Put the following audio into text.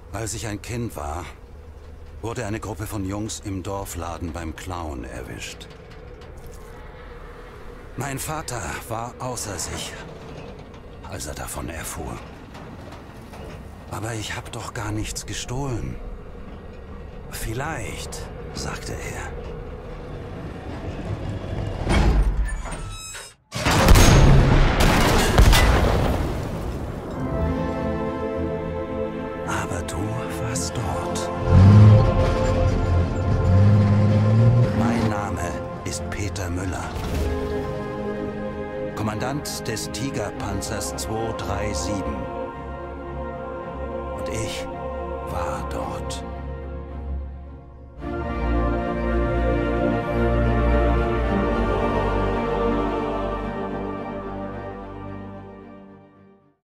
Als ich ein Kind war, wurde eine Gruppe von Jungs im Dorfladen beim Klauen erwischt. Mein Vater war außer sich, als er davon erfuhr. Aber ich habe doch gar nichts gestohlen. Vielleicht, sagte er. Aber du warst dort. Mein Name ist Peter Müller. Kommandant des Tigerpanzers 237. Und ich war dort.